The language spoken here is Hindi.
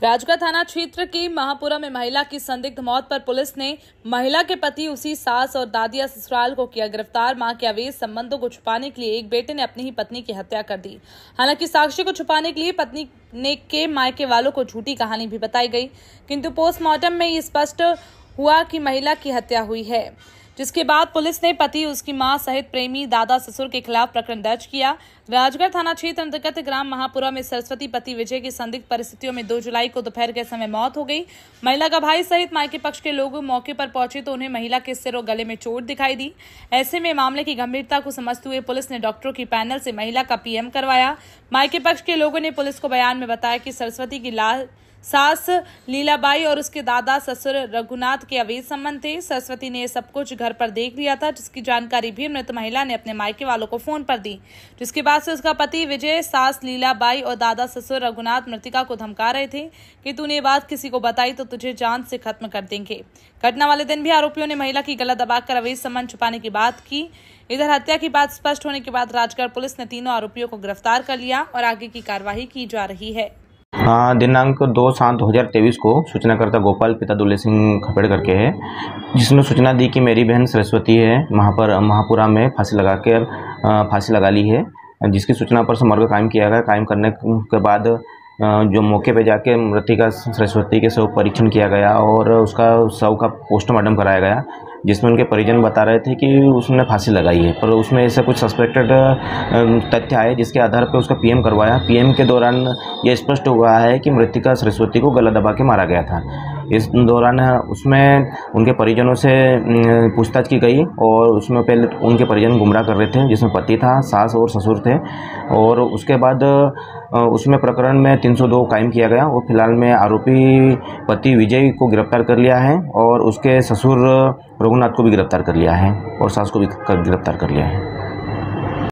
राजगढ़ थाना क्षेत्र की महापुरा में महिला की संदिग्ध मौत पर पुलिस ने महिला के पति, उसी सास और दादिया ससुराल को किया गिरफ्तार। मां के अवैध संबंधों को छुपाने के लिए एक बेटे ने अपनी ही पत्नी की हत्या कर दी। हालांकि साक्ष्य को छुपाने के लिए पत्नी ने के मायके वालों को झूठी कहानी भी बताई गई, किंतु पोस्टमार्टम में ये स्पष्ट हुआ कि महिला की हत्या हुई है, जिसके बाद पुलिस ने पति, उसकी मां सहित प्रेमी दादा ससुर के खिलाफ प्रकरण दर्ज किया। राजगढ़ थाना क्षेत्र अंतर्गत ग्राम महापुरा में सरस्वती पति विजय की संदिग्ध परिस्थितियों में 2 जुलाई को दोपहर के समय मौत हो गई। महिला का भाई सहित मायके पक्ष के लोग मौके पर पहुंचे तो उन्हें महिला के सिर और गले में चोट दिखाई दी। ऐसे में मामले की गंभीरता को समझते हुए पुलिस ने डॉक्टरों की पैनल से महिला का पीएम करवाया। मायके पक्ष के लोगों ने पुलिस को बयान में बताया कि सरस्वती की सास लीलाबाई और उसके दादा ससुर रघुनाथ के अवैध संबंध थे। सरस्वती ने सब कुछ घर पर देख लिया था, जिसकी जानकारी भी मृत महिला ने अपने मायके वालों को फोन पर दी, जिसके बाद से उसका पति विजय, सास लीलाबाई और दादा ससुर रघुनाथ मृतिका को धमका रहे थे कि तूने बात किसी को बताई तो तुझे जान से खत्म कर देंगे। घटना वाले दिन भी आरोपियों ने महिला की गला दबाकर अवैध संबंध छुपाने की बात की। इधर हत्या की बात स्पष्ट होने के बाद राजगढ़ पुलिस ने तीनों आरोपियों को गिरफ्तार कर लिया और आगे की कार्यवाही की जा रही है। दिनांक 2/7/2023 को सूचनाकर्ता गोपाल पिता दुल्ले सिंह खपेड़ करके है, जिसने सूचना दी कि मेरी बहन सरस्वती है महापुरा में फांसी लगा ली है, जिसकी सूचना पर समग्र कायम किया गया। कायम करने के बाद जो मौके पे जाके मृतिका सरस्वती के शव परीक्षण किया गया और उसका शव का पोस्टमार्टम कराया गया, जिसमें उनके परिजन बता रहे थे कि उसने फांसी लगाई है, पर उसमें ऐसा कुछ सस्पेक्टेड तथ्य आए, जिसके आधार पर उसका पीएम करवाया। पीएम के दौरान यह स्पष्ट हुआ है कि मृतिका सरस्वती को गला दबा के मारा गया था। इस दौरान उसमें उनके परिजनों से पूछताछ की गई और उसमें पहले उनके परिजन गुमराह कर रहे थे, जिसमें पति था, सास और ससुर थे, और उसके बाद उसमें प्रकरण में 302 कायम किया गया और फिलहाल में आरोपी पति विजय को गिरफ्तार कर लिया है और उसके ससुर रघुनाथ को भी गिरफ्तार कर लिया है और सास को भी गिरफ्तार कर लिया है।